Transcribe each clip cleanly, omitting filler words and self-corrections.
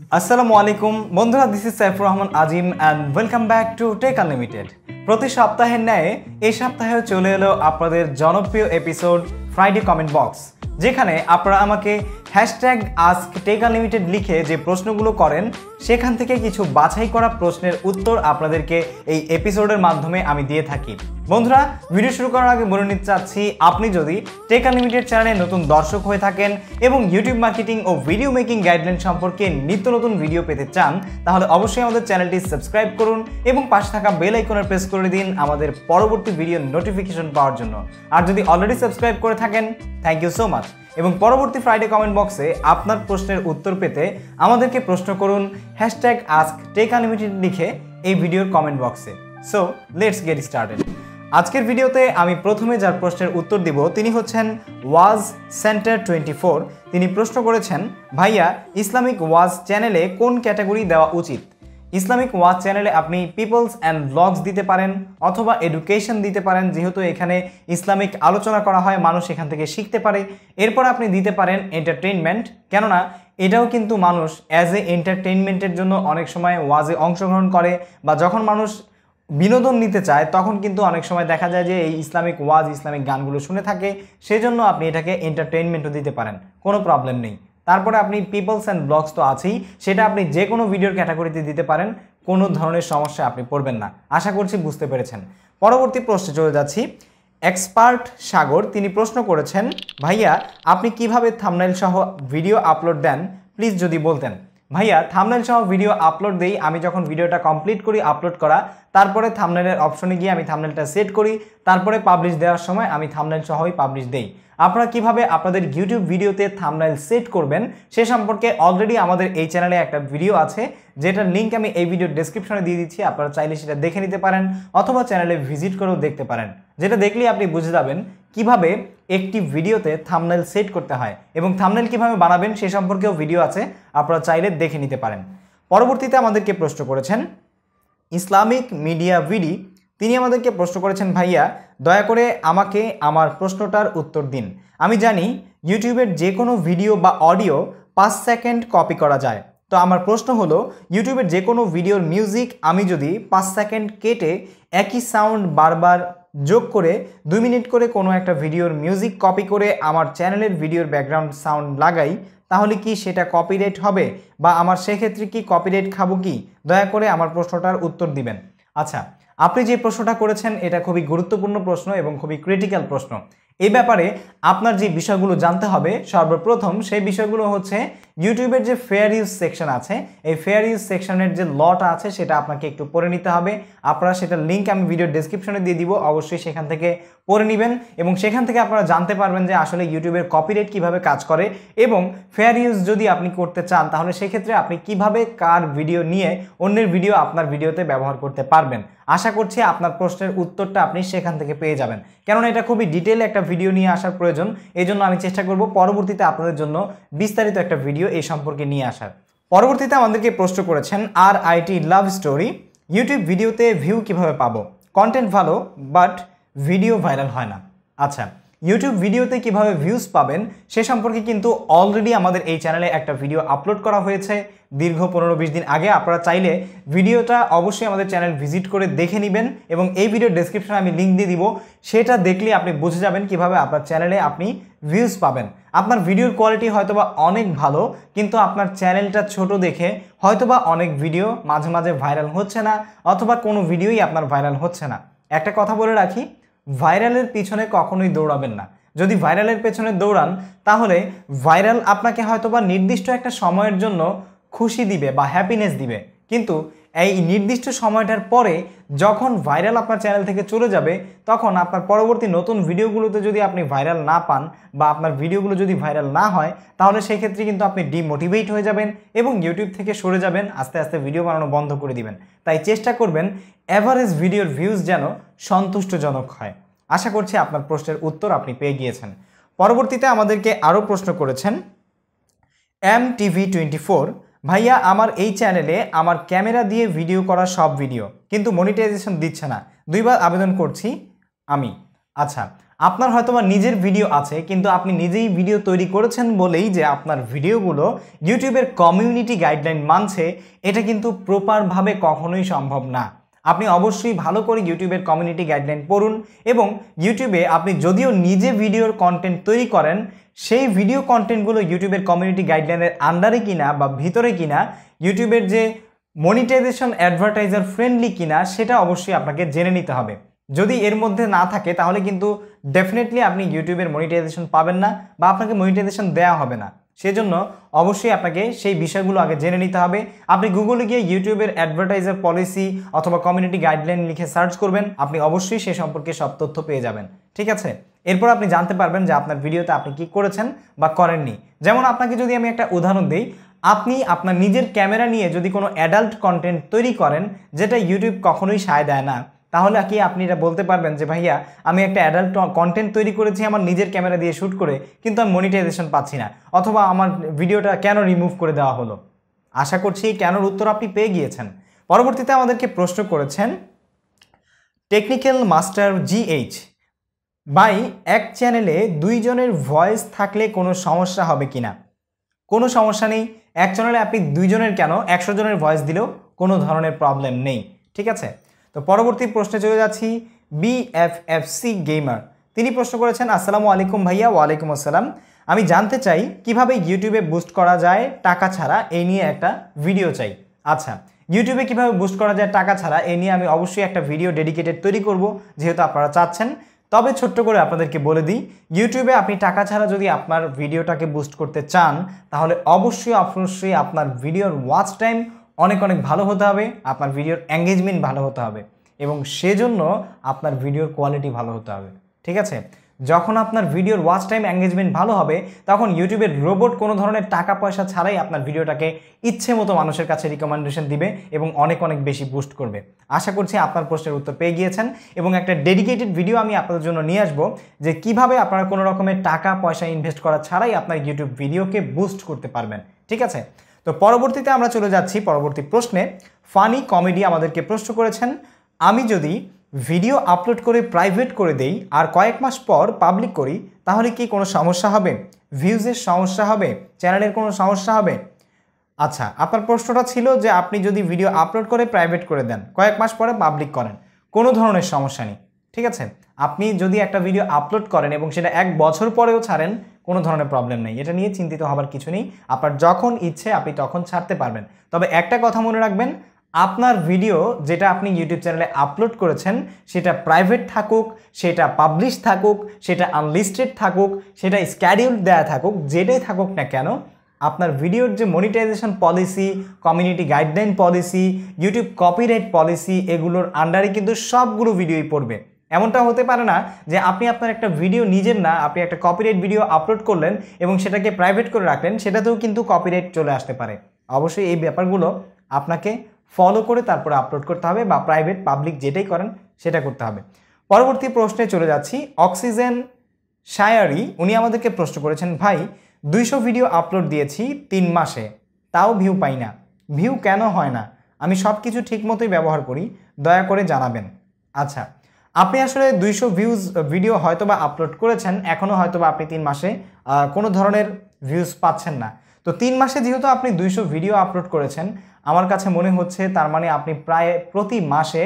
আসসালামু আলাইকুম বন্ধুরা, this is Saifur Rahman Azim and welcome back to tech unlimited. প্রতি সপ্তাহের ন্যায় এই সপ্তাহেও চলে এলো আপনাদের জনপ্রিয় এপিসোড ফ্রাইডে কমেন্ট বক্স, যেখানে আপনারা আমাকে #AskTechUnlimited লিখে যে প্রশ্নগুলো করেন সেখান থেকে কিছু বাছাই করা প্রশ্নের উত্তর আপনাদেরকে এই এপিসোডের মাধ্যমে আমি দিয়ে থাকি। বন্ধুরা, ভিডিও শুরু করার আগে বলে নিতে চাচ্ছি, আপনি যদি টেক আনলিমিটেড চ্যানেলে নতুন দর্শক হয়ে থাকেন এবং ইউটিউব মার্কেটিং ও ভিডিও মেকিং গাইডলাইন সম্পর্কে নিত্য নতুন ভিডিও পেতে চান, তাহলে অবশ্যই আমাদের চ্যানেলটি সাবস্ক্রাইব করুন এবং পাশে থাকা বেল আইকনে প্রেস করে দিন আমাদের পরবর্তী ভিডিও নোটিফিকেশন পাওয়ার জন্য। আর যদি অলরেডি সাবস্ক্রাইব করে থাকেন, থ্যাংক ইউ সো মাচ। এবং পরবর্তী ফ্রাইডে কমেন্ট বক্সে আপনার প্রশ্নের উত্তর পেতে আমাদেরকে প্রশ্ন করুন #AskTechUnlimited লিখে এই ভিডিওর কমেন্ট বক্সে। So let's get started. আজকের ভিডিওতে আমি প্রথমে যার প্রশ্নের উত্তর দিব তিনি হচ্ছেন ওয়াজ সেন্টার 24। তিনি প্রশ্ন করেছেন, ভাইয়া ইসলামিক ওয়াজ চ্যানেলে কোন ক্যাটাগরি দেওয়া উচিত? ইসলামিক ওয়াজ চ্যানেলে আপনি পিপলস অ্যান্ড ব্লগস দিতে পারেন অথবা এডুকেশন দিতে পারেন, যেহেতু এখানে ইসলামিক আলোচনা করা হয়, মানুষ এখান থেকে শিখতে পারে। এরপর আপনি দিতে পারেন এন্টারটেইনমেন্ট, কেননা এটাও কিন্তু মানুষ অ্যাজ এ এন্টারটেইনমেন্টের জন্য অনেক সময় ওয়াজে অংশগ্রহণ করে, বা যখন মানুষ বিনোদন নিতে চায় তখন কিন্তু অনেক সময় দেখা যায় যে এই ইসলামিক ওয়াজ ইসলামিক গানগুলো শুনে থাকে, সেজন্য আপনি এটাকে এন্টারটেইনমেন্টও দিতে পারেন, কোনো প্রবলেম নেই। তারপরে আপনি পিপলস অ্যান্ড ব্লগস তো আছেই, সেটা আপনি যে কোনো ভিডিওর ক্যাটাগরিতে দিতে পারেন, কোনো ধরনের সমস্যা আপনি পড়বেন না। আশা করছি বুঝতে পেরেছেন। পরবর্তী প্রশ্নে চলে যাচ্ছি। এক্সপার্ট সাগর তিনি প্রশ্ন করেছেন, ভাইয়া আপনি কিভাবে থাম্বনেল সহ ভিডিও আপলোড দেন, প্লিজ যদি বলতেন। ভাইয়া থাম্বনেল সহ ভিডিও আপলোড দেই আমি যখন ভিডিওটা কমপ্লিট করি আপলোড করা, তারপরে থাম্বনেলের অপশনে গিয়ে আমি থাম্বনেলটা সেট করি, তারপরে পাবলিশ দেওয়ার সময় আমি থাম্বনেল সহই পাবলিশ দেই। আপনারা কিভাবে আপনাদের ইউটিউব ভিডিওতে থাম্বনেল সেট করবেন সে সম্পর্কে অলরেডি আমাদের এই চ্যানেলে একটা ভিডিও আছে, যেটার লিঙ্ক আমি এই ভিডিওর ডেসক্রিপশনে দিয়ে দিচ্ছি। আপনারা চাইলে সেটা দেখে নিতে পারেন অথবা চ্যানেলে ভিজিট করেও দেখতে পারেন, যেটা দেখলেই আপনি বুঝে যাবেন কিভাবে একটি ভিডিওতে থাম্বনেল সেট করতে হয় এবং থাম্বনেল কিভাবে বানাবেন সে সম্পর্কেও ভিডিও আছে, আপনারা চাইলে দেখে নিতে পারেন। পরবর্তীতে আমাদেরকে প্রশ্ন করেছেন ইসলামিক মিডিয়া ভিডি, তিনি আমাদেরকে প্রশ্ন করেছেন, ভাইয়া দয়া করে আমাকে আমার প্রশ্নটার উত্তর দিন। আমি জানি ইউটিউবের যে কোনো ভিডিও বা অডিও 5 সেকেন্ড কপি করা যায়, তো আমার প্রশ্ন হলো ইউটিউবের যে কোনো ভিডিওর মিউজিক আমি যদি 5 সেকেন্ড কেটে একই সাউন্ড বারবার যোগ করে 2 মিনিট করে কোনো একটা ভিডিওর মিউজিক কপি করে আমার চ্যানেলের ভিডিওর ব্যাকগ্রাউন্ড সাউন্ড লাগাই, তাহলে কি সেটা কপিরাইট হবে, বা আমার সেক্ষেত্রে কি কপিরাইট খাবো কি? দয়া করে আমার প্রশ্নটার উত্তর দিবেন। আচ্ছা, আপনি যে প্রশ্নটা করেছেন এটা খুবই গুরুত্বপূর্ণ প্রশ্ন এবং খুবই ক্রিটিক্যাল প্রশ্ন। এই ব্যাপারে আপনার যে বিষয়গুলো জানতে হবে, সর্বপ্রথম সেই বিষয়গুলো হচ্ছে ইউটিউবের যে ফেয়ার ইউজ সেকশন আছে, এই ফেয়ার ইউজ সেকশনের যে লটা আছে সেটা আপনাকে একটু পড়ে নিতে হবে। আপনারা সেটার লিঙ্ক আমি ভিডিওর ডেসক্রিপশনে দিয়ে দিব, অবশ্যই সেখান থেকে পড়ে নেবেন এবং সেখান থেকে আপনারা জানতে পারবেন যে আসলে ইউটিউবের কপিরাইট কিভাবে কাজ করে, এবং ফেয়ার ইউজ যদি আপনি করতে চান তাহলে সেক্ষেত্রে আপনি কিভাবে কার ভিডিও নিয়ে অন্যের ভিডিও আপনার ভিডিওতে ব্যবহার করতে পারবেন। আশা করছি আপনার প্রশ্নের উত্তরটা আপনি সেখান থেকে পেয়ে যাবেন, কেননা এটা খুবই ডিটেল একটা ভিডিও নিয়ে আসার প্রয়োজন। এই জন্য আমি চেষ্টা করব পরবর্তীতে আপনাদের জন্য বিস্তারিত একটা ভিডিও এই সম্পর্কে নিয়ে আসার। পরবর্তীতে আমাদেরকে প্রশ্ন করেছেন RIT লাভ স্টোরি, ইউটিউব ভিডিওতে ভিউ কিভাবে পাবো? কন্টেন্ট ভালো বাট ভিডিও ভাইরাল হয় না। আচ্ছা, ইউটিউব ভিডিওতে কিভাবে ভিউজ পাবেন সে সম্পর্কে কিন্তু অলরেডি আমাদের এই চ্যানেলে একটা ভিডিও আপলোড করা হয়েছে দীর্ঘ 15-20 দিন আগে। আপনারা চাইলে ভিডিওটা অবশ্যই আমাদের চ্যানেল ভিজিট করে দেখে নেবেন এবং এই ভিডিওর ডেসক্রিপশনে আমি লিঙ্ক দিয়ে দিব, সেটা দেখলে আপনি বুঝে যাবেন কিভাবে আপনার চ্যানেলে আপনি ভিউজ পাবেন। আপনার ভিডিওর কোয়ালিটি হয়তোবা অনেক ভালো, কিন্তু আপনার চ্যানেলটা ছোট দেখে হয়তোবা অনেক ভিডিও মাঝে মাঝে ভাইরাল হচ্ছে না, অথবা কোনো ভিডিওই আপনার ভাইরাল হচ্ছে না। একটা কথা বলে রাখি, ভাইরালের পিছনে কখনোই দৌড়াবেন না। যদি ভাইরালের পেছনে দৌড়ান তাহলে ভাইরাল আপনাকে হয়তোবা নির্দিষ্ট একটা সময়ের জন্য খুশি দিবে বা হ্যাপিনেস দিবে, কিন্তু এই নির্দিষ্ট সময়টার পরে যখন ভাইরাল আপনার চ্যানেল থেকে চলে যাবে, তখন আপনার পরবর্তী নতুন ভিডিওগুলোতে যদি আপনি ভাইরাল না পান বা আপনার ভিডিওগুলো যদি ভাইরাল না হয়, তাহলে সেই ক্ষেত্রে কিন্তু আপনি ডিমোটিভেট হয়ে যাবেন এবং ইউটিউব থেকে সরে যাবেন, আস্তে আস্তে ভিডিও বানানো বন্ধ করে দিবেন। তাই চেষ্টা করবেন অ্যাভারেজ ভিডিওর ভিউজ যেন সন্তুষ্টজনক হয়। আশা করছি আপনার প্রশ্নের উত্তর আপনি পেয়ে গিয়েছেন। পরবর্তীতে আমাদেরকে আরও প্রশ্ন করেছেন MTV24, ভাইয়া আমার এই চ্যানেলে আমার ক্যামেরা দিয়ে ভিডিও করা সব ভিডিও কিন্তু মনিটাইজেশন দিচ্ছে না, 2বার আবেদন করছি আমি। আচ্ছা, আপনার হয়তোবা নিজের ভিডিও আছে কিন্তু আপনি নিজেই ভিডিও তৈরি করেছেন বলেই যে আপনার ভিডিওগুলো ইউটিউবের কমিউনিটি গাইডলাইন মানছে, এটা কিন্তু প্রপারভাবে কখনোই সম্ভব না। আপনি অবশ্যই ভালো করে ইউটিউবের কমিউনিটি গাইডলাইন পড়ুন এবং ইউটিউবে আপনি যদিও নিজে ভিডিওর কন্টেন্ট তৈরি করেন, সেই ভিডিও কন্টেন্টগুলো ইউটিউবের কমিউনিটি গাইডলাইনের আন্ডারে কিনা বা ভিতরে কিনা, ইউটিউবের যে মনিটাইজেশন অ্যাডভার্টাইজার ফ্রেন্ডলি কিনা সেটা অবশ্যই আপনাকে জেনে নিতে হবে। যদি এর মধ্যে না থাকে তাহলে কিন্তু ডেফিনেটলি আপনি ইউটিউবের মনিটাইজেশন পাবেন না বা আপনাকে মনিটাইজেশন দেওয়া হবে না। সেজন্য অবশ্যই আপনাকে সেই বিষয়গুলো আগে জেনে নিতে হবে। আপনি গুগলে গিয়ে ইউটিউবের অ্যাডভার্টাইজার পলিসি অথবা কমিউনিটি গাইডলাইন লিখে সার্চ করবেন, আপনি অবশ্যই সে সম্পর্কে সব তথ্য পেয়ে যাবেন। ঠিক আছে, এরপর আপনি জানতে পারবেন যে আপনার ভিডিওতে আপনি কি করেছেন বা করেননি। যেমন আপনাকে যদি আমি একটা উদাহরণ দিই, আপনি আপনার নিজের ক্যামেরা নিয়ে যদি কোনো অ্যাডাল্ট কন্টেন্ট তৈরি করেন যেটা ইউটিউব কখনোই সায় দেয় না, তাহলে কি আপনি এটা বলতে পারবেন যে ভাইয়া আমি একটা অ্যাডাল্ট কন্টেন্ট তৈরি করেছি আমার নিজের ক্যামেরা দিয়ে শ্যুট করে, কিন্তু আমি মনিটাইজেশন পাচ্ছি না, অথবা আমার ভিডিওটা কেন রিমুভ করে দেওয়া হলো? আশা করছি কেনর উত্তর আপনি পেয়ে গিয়েছেন। পরবর্তীতে আমাদেরকে প্রশ্ন করেছেন টেকনিক্যাল মাস্টার GH, ভাই এক চ্যানেলে দুইজনের ভয়েস থাকলে কোনো সমস্যা হবে কিনা? কোনো সমস্যা নেই। এক চ্যানেলে আপনি দুইজনের কেন 100 জনের ভয়েস দিলেও কোনো ধরনের প্রবলেম নেই। ঠিক আছে, তো পরবর্তী প্রশ্নে চলে যাচ্ছি। BFFC গেমার তিনি প্রশ্ন করেছেন, আসসালামু আলাইকুম ভাইয়া। ওয়ালাইকুম আসসালাম। আমি জানতে চাই কিভাবে ইউটিউবে বুস্ট করা যায় টাকা ছাড়া, এই নিয়ে একটা ভিডিও চাই। আচ্ছা, ইউটিউবে কিভাবে বুস্ট করা যায় টাকা ছাড়া, এই নিয়ে আমি অবশ্যই একটা ভিডিও ডেডিকেটেড তৈরি করব যেহেতু আপনারা চাচ্ছেন। তবে ছোট্ট করে আপনাদেরকে বলে দিই, ইউটিউবে আপনি টাকা ছাড়া যদি আপনার ভিডিওটাকে বুস্ট করতে চান তাহলে অবশ্যই আপনার ভিডিওর ওয়াচ টাইম অনেক ভালো হতে হবে, আপনার ভিডিওর এঙ্গেজমেন্ট ভালো হতে হবে এবং সেজন্য আপনার ভিডিওর কোয়ালিটি ভালো হতে হবে। ঠিক আছে, যখন আপনার ভিডিওর ওয়াচ টাইম এঙ্গেজমেন্ট ভালো হবে তখন ইউটিউবের রোবট কোনো ধরনের টাকা পয়সা ছাড়াই আপনার ভিডিওটাকে ইচ্ছে মতো মানুষের কাছে রিকমেন্ডেশন দিবে এবং অনেক বেশি বুস্ট করবে। আশা করছি আপনার প্রশ্নের উত্তর পেয়ে গিয়েছেন এবং একটা ডেডিকেটেড ভিডিও আমি আপনাদের জন্য নিয়ে আসবো যে কিভাবে আপনারা কোনো রকমের টাকা পয়সা ইনভেস্ট করা ছাড়াই আপনার ইউটিউব ভিডিওকে বুস্ট করতে পারবেন। ঠিক আছে, তো পরবর্তীতে আমরা চলে যাচ্ছি পরবর্তী প্রশ্নে। ফানি কমেডি আমাদেরকে প্রশ্ন করেছেন, আমি যদি ভিডিও আপলোড করে প্রাইভেট করে দেই আর কয়েক মাস পর পাবলিক করি তাহলে কি কোনো সমস্যা হবে? ভিউজের সমস্যা হবে? চ্যানেলের কোনো সমস্যা হবে? আচ্ছা, আপনার প্রশ্নটা ছিল যে আপনি যদি ভিডিও আপলোড করে প্রাইভেট করে দেন, কয়েক মাস পরে পাবলিক করেন, কোনো ধরনের সমস্যা নেই। ঠিক আছে, আপনি যদি একটা ভিডিও আপলোড করেন এবং সেটা 1 বছর পরেও ছাড়েন, কোনো ধরনের প্রবলেম নেই, এটা নিয়ে চিন্তিত হবার কিছু নেই। আপনার যখন ইচ্ছে আপনি তখন ছাড়তে পারবেন। তবে একটা কথা মনে রাখবেন, আপনার ভিডিও যেটা আপনি ইউটিউব চ্যানেলে আপলোড করেছেন সেটা প্রাইভেট থাকুক, সেটা পাবলিশ থাকুক, সেটা আনলিস্টেড থাকুক, সেটা স্ক্যাডিউল দেয়া থাকুক, যেটাই থাকুক না কেন, আপনার ভিডিওর যে monetization policy, community guideline policy, YouTube copyright policy, এগুলোর আন্ডারে কিন্তু সবগুলো ভিডিওই পড়বে। এমনটা হতে পারে না যে আপনি আপনার একটা ভিডিও নিজের না, আপনি একটা কপিরাইট ভিডিও আপলোড করলেন এবং সেটাকে প্রাইভেট করে রাখলেন, সেটাতেও কিন্তু কপিরাইট চলে আসতে পারে। অবশ্যই এই ব্যাপারগুলো আপনাকে ফলো করে তারপরে আপলোড করতে হবে বা প্রাইভেট পাবলিক যেটাই করেন সেটা করতে হবে। পরবর্তী প্রশ্নে চলে যাচ্ছি। অক্সিজেন শায়ারি উনি আমাদেরকে প্রশ্ন করেছেন, ভাই 200 ভিডিও আপলোড দিয়েছি 3 মাসে, তাও ভিউ পাই না, ভিউ কেন হয় না? আমি সব কিছু ঠিক মতোই ব্যবহার করি, দয়া করে জানাবেন। আচ্ছা, আপনি আসলে 200 ভিডিও হয়তোবা আপলোড করেছেন, এখনও হয়তোবা আপনি 3 মাসে কোনো ধরনের ভিউজ পাচ্ছেন না। তো 3 মাসে যেহেতু আপনি 200 ভিডিও আপলোড করেছেন, আমার কাছে মনে হচ্ছে তার মানে আপনি প্রায় প্রতি মাসে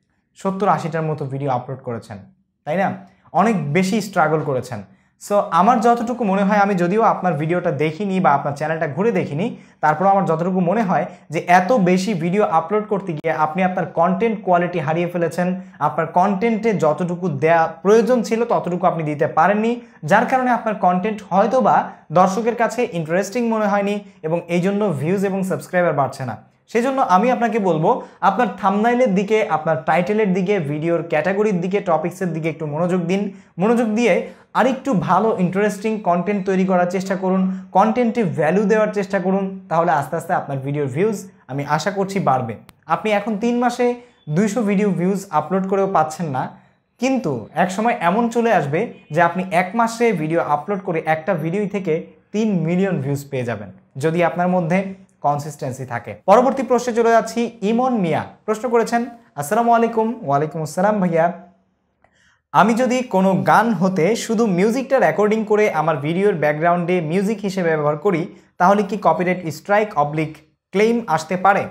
70-80টার মতো ভিডিও আপলোড করেছেন, তাই না? অনেক বেশি স্ট্রাগল করেছেন। সো আমার যতটুকু মনে হয়, আমি যদিও আপনার ভিডিওটা দেখিনি বা আপনার চ্যানেলটা ঘুরে দেখিনি, তারপর আমার যতটুকু মনে হয় যে এত বেশি ভিডিও আপলোড করতে গিয়ে আপনি আপনার কন্টেন্ট কোয়ালিটি হারিয়ে ফেলেছেন। আপনার কন্টেন্টে যতটুকু দেয়া প্রয়োজন ছিল ততটুকু আপনি দিতে পারেননি, যার কারণে আপনার কন্টেন্ট হয়তোবা দর্শকের কাছে ইন্টারেস্টিং মনে হয়নি এবং এই জন্য ভিউজ এবং সাবস্ক্রাইবার বাড়ছে না। সেজন্য আমি আপনাকে বলবো, আপনার থাম্বনেইলের দিকে, আপনার টাইটেলের দিকে, ভিডিওর ক্যাটাগরির দিকে, টপিক্সের দিকে একটু মনোযোগ দিন। মনোযোগ দিয়ে আরেকটু ভালো ইন্টারেস্টিং কন্টেন্ট তৈরি করার চেষ্টা করুন, কন্টেন্টে ভ্যালু দেওয়ার চেষ্টা করুন, তাহলে আস্তে আস্তে আপনার ভিডিওর ভিউজ আমি আশা করছি বাড়বে। আপনি এখন 3 মাসে 200 ভিডিও ভিউজ আপলোড করেও পাচ্ছেন না, কিন্তু এক সময় এমন চলে আসবে যে আপনি 1 মাসে ভিডিও আপলোড করে একটা ভিডিও থেকে 3 মিলিয়ন ভিউজ পেয়ে যাবেন, যদি আপনার মধ্যে কনসিস্টেন্সি থাকে। পরবর্তী প্রশ্নে চলে যাচ্ছি। ইমন মিয়া প্রশ্ন করেছেন, আসসালামু আলাইকুম। ওয়ালাইকুম আসসালাম ভাইয়া, আমি যদি কোনো গান হতে শুধু মিউজিকটা রেকর্ডিং করে আমার ভিডিওর ব্যাকগ্রাউন্ডে মিউজিক হিসেবে ব্যবহার করি তাহলে কি কপিরাইট স্ট্রাইক অবলিক ক্লেম আসতে পারে?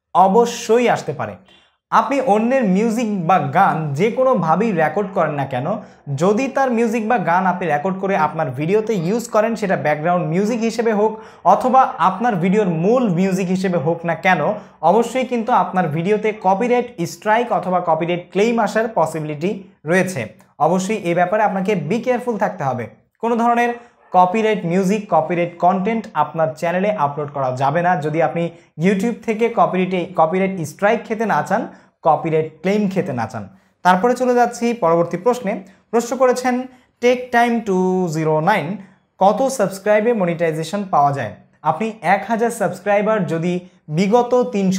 অবশ্যই আসতে পারে। আপনি অন্যের মিউজিক বা গান যে কোনোভাবেই রেকর্ড করেন না কেন, যদি তার মিউজিক বা গান আপনি রেকর্ড করে আপনার ভিডিওতে ইউজ করেন, সেটা ব্যাকগ্রাউন্ড মিউজিক হিসেবে হোক অথবা আপনার ভিডিওর মূল মিউজিক হিসেবে হোক না কেন, অবশ্যই কিন্তু আপনার ভিডিওতে কপিরাইট স্ট্রাইক অথবা কপিরাইট ক্লেম আসার পসিবিলিটি রয়েছে। অবশ্যই এই ব্যাপারে আপনাকে বি কেয়ারফুল থাকতে হবে। কোনো ধরনের কপিরাইট মিউজিক, কপিরাইট কন্টেন্ট আপনার চ্যানেলে আপলোড করা যাবে না যদি আপনি ইউটিউব থেকে কপিরাইট স্ট্রাইক খেতে না চান, কপিরাইট ক্লেম খেতে না চান। তারপরে চলে যাচ্ছি পরবর্তী প্রশ্নে। প্রশ্ন করেছেন টেক টাইম 209, কত সাবস্ক্রাইবে মনিটাইজেশন পাওয়া যায়? আপনি 1000 সাবস্ক্রাইবার যদি বিগত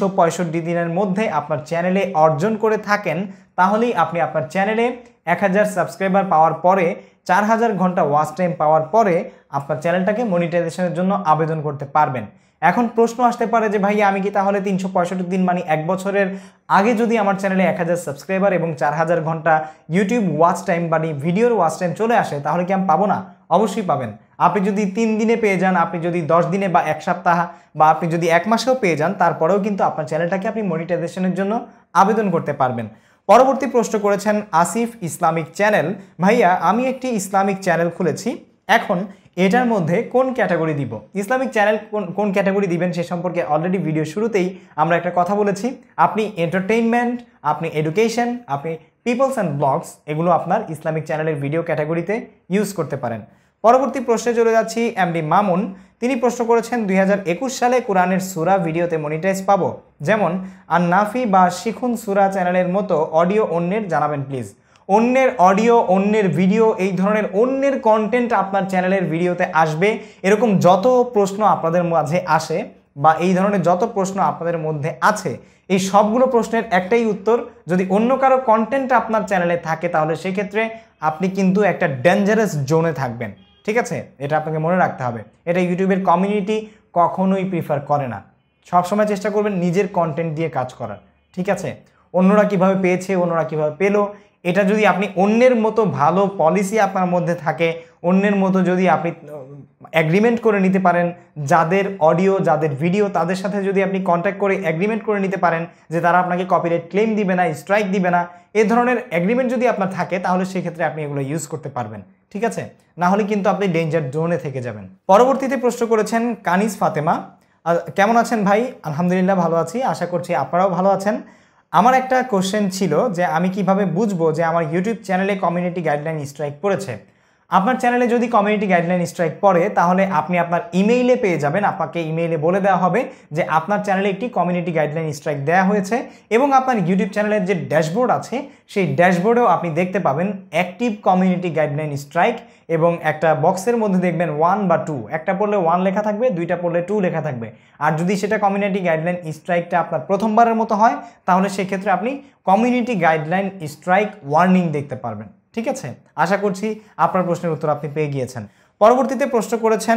365 দিনের মধ্যে আপনার চ্যানেলে অর্জন করে থাকেন তাহলেই আপনি আপনার চ্যানেলে 1000 সাবস্ক্রাইবার পাওয়ার পরে 4000 ঘন্টা ওয়াচ টাইম পাওয়ার পরে আপনার চ্যানেলটাকে মনিটাইজেশনের জন্য আবেদন করতে পারবেন। এখন প্রশ্ন আসতে পারে যে ভাই আমি কি তাহলে 365 দিন মানে 1 বছরের আগে যদি আমার চ্যানেলে 1000 সাবস্ক্রাইবার এবং 4000 ঘন্টা ইউটিউব ওয়াচ টাইম মানে ভিডিওর ওয়াচ টাইম চলে আসে তাহলে কি আমি পাবো না? অবশ্যই পাবেন। আপনি যদি 3 দিনে পেয়ে যান, আপনি যদি 10 দিনে বা 1 সপ্তাহ বা আপনি যদি 1 মাসেও পেয়ে যান, তারপরেও কিন্তু আপনার চ্যানেলটাকে আপনি মনিটাইজেশনের জন্য আবেদন করতে পারবেন। পরবর্তী প্রশ্ন করেছেন আসিফ ইসলামিক চ্যানেল, ভাইয়া আমি একটি ইসলামিক চ্যানেল খুলেছি, এখন এটার মধ্যে কোন ক্যাটাগরি দিব? ইসলামিক চ্যানেল কোন ক্যাটাগরি দিবেন সে সম্পর্কে অলরেডি ভিডিও শুরুতেই আমরা একটা কথা বলেছি। আপনি এন্টারটেইনমেন্ট, আপনি এডুকেশন, আপনি পিপলস অ্যান্ড ব্লগস, এগুলো আপনার ইসলামিক চ্যানেলের ভিডিও ক্যাটাগরিতে ইউজ করতে পারেন। পরবর্তী প্রশ্নে চলে যাচ্ছি এমডি মামুন। তিনি প্রশ্ন করেছেন 2021 সালে কোরআনের সূরা ভিডিওতে মনিটাইজ পাবো, যেমন আর নাফি বা শিখুন সূরা চ্যানেলের মতো অডিও অন্যের জানাবেন প্লিজ। অন্যের অডিও, অন্যের ভিডিও, এই ধরনের অন্যের কন্টেন্ট আপনার চ্যানেলের ভিডিওতে আসবে। এরকম যত প্রশ্ন আপনাদের মাঝে আসে বা এই ধরনের যত প্রশ্ন আপনাদের মধ্যে আছে, এই সবগুলো প্রশ্নের একটাই উত্তর, যদি অন্য কারো কন্টেন্ট আপনার চ্যানেলে থাকে তাহলে সেক্ষেত্রে আপনি কিন্তু একটা ডেঞ্জারাস জোনে থাকবেন। ঠিক আছে, এটা আপনাকে মনে রাখতে হবে। এটা ইউটিউবের কমিউনিটি কখনোই প্রিফার করে না। সবসময় চেষ্টা করবেন নিজের কন্টেন্ট দিয়ে কাজ করার। ঠিক আছে, অন্যরা কিভাবে পেয়েছে, অন্যরা কিভাবে পেলো, এটা যদি আপনি অন্যের মতো ভালো পলিসি আপনার মধ্যে থাকে, অন্যের মতো যদি আপনি এগ্রিমেন্ট করে নিতে পারেন, যাদের অডিও যাদের ভিডিও তাদের সাথে যদি আপনি কন্ট্যাক্ট করে এগ্রিমেন্ট করে নিতে পারেন যে তারা আপনাকে কপিরাইট ক্লেম দিবে না, স্ট্রাইক দিবে না, এই ধরনের এগ্রিমেন্ট যদি আপনার থাকে তাহলে সেক্ষেত্রে আপনি এগুলো ইউজ করতে পারবেন। ঠিক আছে, না হলে কিন্তু আপনি ডেঞ্জার জোনে থেকে যাবেন। পরবর্তীতে প্রশ্ন করেছেন কানিজ ফাতেমা, কেমন আছেন ভাই? আলহামদুলিল্লাহ ভালো আছি, আশা করছি আপনারাও ভালো আছেন। আমার একটা কোশ্চেন ছিল যে আমি কিভাবে বুঝবো যে আমার ইউটিউব চ্যানেলে কমিউনিটি গাইডলাইন স্ট্রাইক পড়েছে। আপনার চ্যানেলে যদি কমিউনিটি গাইডলাইন স্ট্রাইক পড়ে তাহলে আপনি আপনার ইমেইলে পেয়ে যাবেন, আপনাকে ইমেইলে বলে দেওয়া হবে যে আপনার চ্যানেলে একটি কমিউনিটি গাইডলাইন স্ট্রাইক দেওয়া হয়েছে, এবং আপনার ইউটিউব চ্যানেলের যে ড্যাশবোর্ড আছে সেই ড্যাশবোর্ডেও আপনি দেখতে পাবেন অ্যাক্টিভ কমিউনিটি গাইডলাইন স্ট্রাইক, এবং একটা বক্সের মধ্যে দেখবেন 1 বা 2, একটা পড়লে 1 লেখা থাকবে, 2টা পড়লে 2 লেখা থাকবে। আর যদি সেটা কমিউনিটি গাইডলাইন স্ট্রাইকটা আপনার প্রথমবারের মতো হয় তাহলে সেক্ষেত্রে আপনি কমিউনিটি গাইডলাইন স্ট্রাইক ওয়ার্নিং দেখতে পারবেন। ঠিক আছে, আশা করছি আপনার প্রশ্নের উত্তর আপনি পেয়ে গিয়েছেন। পরবর্তীতে প্রশ্ন করেছেন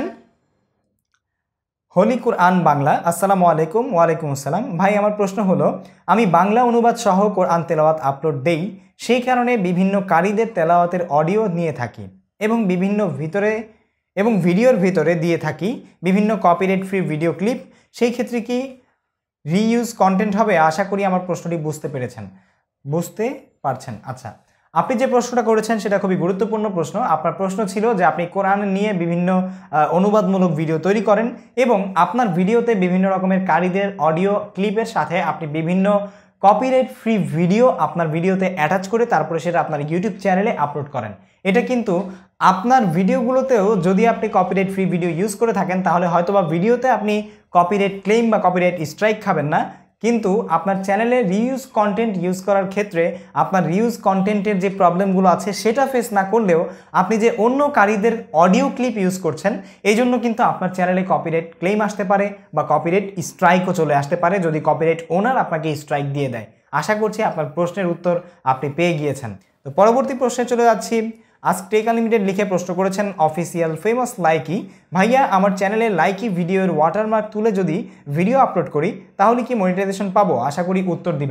হোলি কোরআন বাংলা, আসসালামু আলাইকুম। ওয়ালাইকুম আসসালাম। ভাই আমার প্রশ্ন হলো, আমি বাংলা অনুবাদ সহ কোরআন তেলাওয়াত আপলোড দেই, সেই কারণে বিভিন্ন কারীদের তেলাওয়াতের অডিও নিয়ে থাকি এবং ভিডিওর ভিতরে দিয়ে থাকি বিভিন্ন কপিরাইট ফ্রি ভিডিও ক্লিপ, সেই ক্ষেত্রে কি রিইউজ কন্টেন্ট হবে? আশা করি আমার প্রশ্নটি বুঝতে পারছেন। আচ্ছা, আপনি যে প্রশ্নটা করেছেন সেটা খুবই গুরুত্বপূর্ণ প্রশ্ন। আপনার প্রশ্ন ছিল যে আপনি কোরআন নিয়ে বিভিন্ন অনুবাদমূলক ভিডিও তৈরি করেন এবং আপনার ভিডিওতে বিভিন্ন রকমের কারীদের অডিও ক্লিপের সাথে আপনি বিভিন্ন কপিরাইট ফ্রি ভিডিও আপনার ভিডিওতে অ্যাটাচ করে তারপরে সেটা আপনার ইউটিউব চ্যানেলে আপলোড করেন। এটা কিন্তু আপনার ভিডিওগুলোতেও যদি আপনি কপিরাইট ফ্রি ভিডিও ইউজ করে থাকেন তাহলে হয়তোবা ভিডিওতে আপনি কপিরাইট ক্লেম বা কপিরাইট স্ট্রাইক খাবেন না, কিন্তু আপনার চ্যানেলে রিইউজ কন্টেন্ট ইউজ করার ক্ষেত্রে আপনার রিইউজ কন্টেন্টের যে প্রবলেমগুলো আছে সেটা ফেস না করলেও আপনি যে অন্য কারীদের অডিও ক্লিপ ইউজ করছেন এই জন্য কিন্তু আপনার চ্যানেলে কপিরাইট ক্লেম আসতে পারে বা কপিরাইট স্ট্রাইকও চলে আসতে পারে যদি কপিরাইট ওনার আপনাকে স্ট্রাইক দিয়ে দেয়। আশা করছি আপনার প্রশ্নের উত্তর আপনি পেয়ে গিয়েছেন। তো পরবর্তী প্রশ্নে চলে যাচ্ছি। আস্ক টেক আনলিমিটেড লিখে প্রশ্ন করেছেন অফিসিয়াল ফেমাস লাইকি, ভাইয়া আমার চ্যানেলে লাইকি ভিডিওর ওয়াটারমার্ক তুলে যদি ভিডিও আপলোড করি তাহলে কি মনিটাইজেশন পাবো? আশা করি উত্তর দিবেন।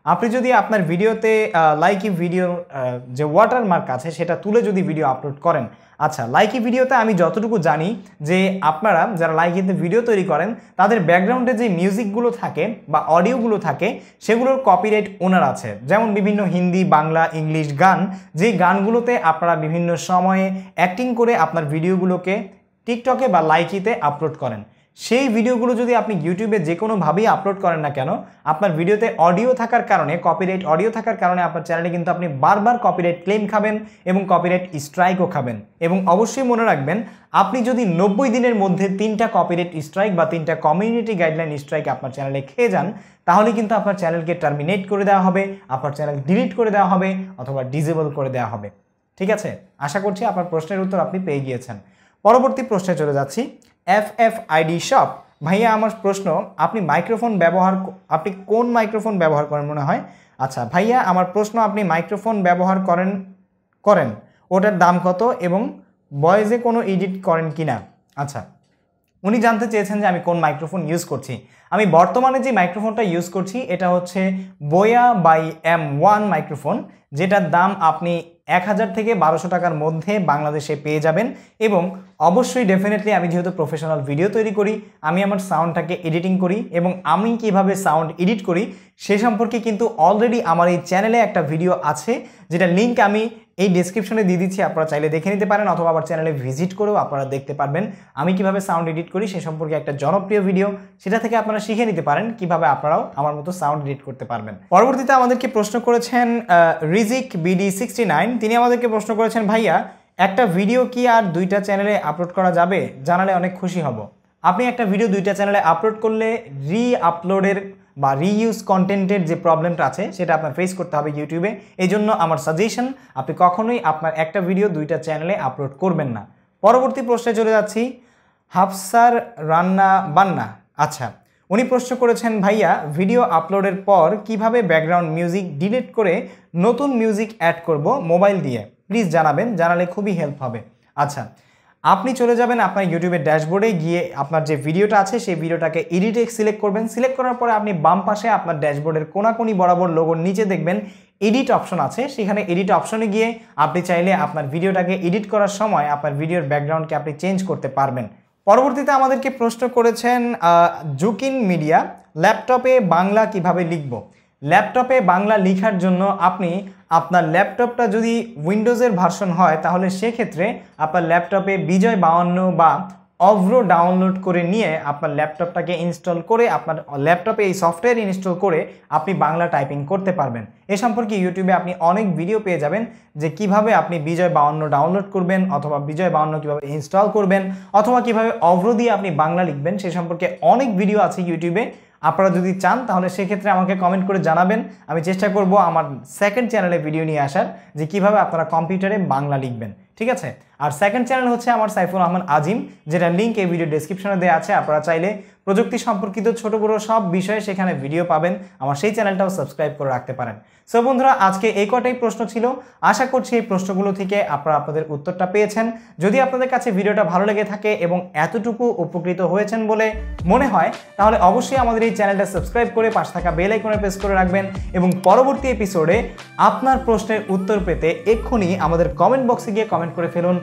আপনি যদি আপনার ভিডিওতে লাইকি ভিডিও যে ওয়াটারমার্ক আছে সেটা তুলে যদি ভিডিও আপলোড করেন, আচ্ছা লাইকি ভিডিওতে আমি যতটুকু জানি যে আপনারা যারা লাইকিতে ভিডিও তৈরি করেন তাদের ব্যাকগ্রাউন্ডে যে মিউজিকগুলো থাকে বা অডিওগুলো থাকে সেগুলোর কপিরাইট ওনার আছে। যেমন বিভিন্ন হিন্দি, বাংলা, ইংলিশ গান, যে গানগুলোতে আপনারা বিভিন্ন সময়ে অ্যাক্টিং করে আপনার ভিডিওগুলোকে টিকটকে বা লাইকিতে আপলোড করেন, সেই ভিডিওগুলো যদি আপনি ইউটিউবে যে কোনোভাবেই আপলোড করেন না কেন, আপনার ভিডিওতে অডিও থাকার কারণে, কপিরাইট অডিও থাকার কারণে আপনার চ্যানেলে কিন্তু আপনি বারবার কপিরাইট ক্লেম খাবেন এবং কপিরাইট স্ট্রাইকও খাবেন। এবং অবশ্যই মনে রাখবেন, আপনি যদি 90 দিনের মধ্যে 3টা কপিরাইট স্ট্রাইক বা 3টা কমিউনিটি গাইডলাইন স্ট্রাইক আপনার চ্যানেলে খেয়ে যান, তাহলে কিন্তু আপনার চ্যানেলকে টার্মিনেট করে দেওয়া হবে, আপনার চ্যানেল ডিলিট করে দেওয়া হবে অথবা ডিসেবল করে দেওয়া হবে। ঠিক আছে, আশা করছি আপনার প্রশ্নের উত্তর আপনি পেয়ে গিয়েছেন। পরবর্তী প্রশ্নে চলে যাচ্ছি। FFID শপ ভাইয়া, আমার প্রশ্ন, আপনি কোন মাইক্রোফোন ব্যবহার করেন মনে হয়? আচ্ছা ভাইয়া, আমার প্রশ্ন, আপনি মাইক্রোফোন ব্যবহার করেন ওটার দাম কত এবং ভয়েসে কোনো এডিট করেন কিনা? আচ্ছা, উনি জানতে চেয়েছেন যে আমি কোন মাইক্রোফোন ইউজ করছি। আমি বর্তমানে যে মাইক্রোফোনটা ইউজ করছি এটা হচ্ছে বোয়া বাই M1 মাইক্রোফোন, যেটার দাম আপনি 1000 থেকে 1200 টাকার মধ্যে বাংলাদেশে পেয়ে যাবেন। এবং অবশ্যই ডেফিনেটলি আমি যেহেতু প্রফেশনাল ভিডিও তৈরি করি, আমি আমার সাউন্ডটাকে এডিটিং করি এবং আমি কিভাবে সাউন্ড এডিট করি সে সম্পর্কে কিন্তু অলরেডি আমার এই চ্যানেলে একটা ভিডিও আছে, যেটা লিঙ্ক আমি এই ডেসক্রিপশনে দিয়ে দিচ্ছি, আপনারা চাইলে দেখে নিতে পারেন অথবা আবার চ্যানেলে ভিজিট করেও আপনারা দেখতে পারবেন আমি কিভাবে সাউন্ড এডিট করি সে সম্পর্কে একটা জনপ্রিয় ভিডিও, সেটা থেকে আপনারা শিখে নিতে পারেন কিভাবে আপনারাও আমার মতো সাউন্ড এডিট করতে পারবেন। পরবর্তীতে আমাদেরকে প্রশ্ন করেছেন রিজিক BD69, তিনি আমাদেরকে প্রশ্ন করেছেন, ভাইয়া একটা ভিডিও কি আর 2টা চ্যানেলে আপলোড করা যাবে? জানালে অনেক খুশি হব। আপনি একটা ভিডিও 2টা চ্যানেলে আপলোড করলে আপলোডের বা রিইউজ কন্টেন্টের যে প্রবলেমটা আছে সেটা আপনার ফেস করতে হবে ইউটিউবে। এই জন্য আমার সাজেশন, আপনি কখনোই আপনার একটা ভিডিও 2টা চ্যানেলে আপলোড করবেন না। পরবর্তী প্রশ্নে চলে যাচ্ছি। হাফসার রান্না বান্না, আচ্ছা উনি প্রশ্ন করেছেন, ভাইয়া ভিডিও আপলোডের পর কিভাবে ব্যাকগ্রাউন্ড মিউজিক ডিলিট করে নতুন মিউজিক অ্যাড করব মোবাইল দিয়ে, প্লিজ জানাবেন, জানালে খুবই হেল্প হবে। আচ্ছা, আপনি চলে যাবেন আপনার ইউটিউবের ড্যাশবোর্ডে গিয়ে আপনার যে ভিডিওটা আছে সেই ভিডিওটাকে এডিটে সিলেক্ট করবেন। সিলেক্ট করার পরে আপনি বাম পাশে আপনার ড্যাশবোর্ডের কোনাকুনি বরাবর লোগোর নিচে দেখবেন এডিট অপশন আছে, সেখানে এডিট অপশনে গিয়ে আপনি চাইলে আপনার ভিডিওটাকে এডিট করার সময় আপনার ভিডিওর ব্যাকগ্রাউন্ডকে আপনি চেঞ্জ করতে পারবেন। পরবর্তীতে আমাদেরকে প্রশ্ন করেছেন জুকিন মিডিয়া, ল্যাপটপে বাংলা কিভাবে লিখব? ল্যাপটপে বাংলা লেখার জন্য আপনি আপনার ল্যাপটপটা যদি উইন্ডোজের ভার্সন হয় তাহলে সেক্ষেত্রে আপনার ল্যাপটপে বিজয় 52 বা অভ্র ডাউনলোড করে নিয়ে আপনার ল্যাপটপটাকে ইনস্টল করে আপনার ল্যাপটপে এই সফটওয়্যার ইনস্টল করে আপনি বাংলা টাইপিং করতে পারবেন। এ সম্পর্কে ইউটিউবে আপনি অনেক ভিডিও পেয়ে যাবেন যে কিভাবে আপনি বিজয় 52 ডাউনলোড করবেন অথবা বিজয় 52 কিভাবে ইনস্টল করবেন অথবা কিভাবে অভ্র দিয়ে আপনি বাংলা লিখবেন, সে সম্পর্কে অনেক ভিডিও আছে ইউটিউবে। আপনারা যদি চান তাহলে সেক্ষেত্রে আমাকে কমেন্ট করে জানাবেন, আমি চেষ্টা করব আমার সেকেন্ড চ্যানেলে ভিডিও নিয়ে আসার যে কিভাবে আপনারা কম্পিউটারে বাংলা লিখবেন। ঠিক আছে, আর সেকেন্ড চ্যানেল হচ্ছে আমার সাইফুর রহমান আজিম, যেটা লিঙ্ক এই ভিডিও ডেসক্রিপশনে দেওয়া আছে। আপনারা চাইলে প্রযুক্তি সম্পর্কিত ছোট বড় সব বিষয়ে সেখানে ভিডিও পাবেন, আমার সেই চ্যানেলটাও সাবস্ক্রাইব করে রাখতে পারেন। সো বন্ধুরা, আজকে এই কটাই প্রশ্ন ছিল, আশা করছি এই প্রশ্নগুলো থেকে আপনারা আপনাদের উত্তরটা পেয়েছেন। যদি আপনাদের কাছে ভিডিওটা ভালো লেগে থাকে এবং এতটুকু উপকৃত হয়েছেন বলে মনে হয় তাহলে অবশ্যই আমাদের এই চ্যানেলটা সাবস্ক্রাইব করে পাশে থাকা বেল আইকনে প্রেস করে রাখবেন এবং পরবর্তী এপিসোডে আপনার প্রশ্নের উত্তর পেতে এক্ষুনি আমাদের কমেন্ট বক্সে গিয়ে কমেন্ট করে ফেলুন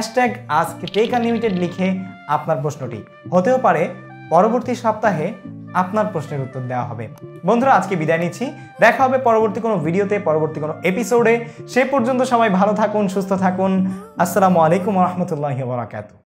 #AskTechUnlimited লিখে আপনার প্রশ্নটি। হতেও পারে পরবর্তী সপ্তাহে আপনার প্রশ্নের উত্তর দেওয়া হবে। বন্ধুরা, আজকে বিদায় নিচ্ছি, দেখা হবে পরবর্তী কোনো ভিডিওতে, পরবর্তী কোনো এপিসোডে। সে পর্যন্ত সবাই ভালো থাকুন, সুস্থ থাকুন। আসসালামু আলাইকুম ওয়া রাহমাতুল্লাহি ওয়া বারাকাতুহু।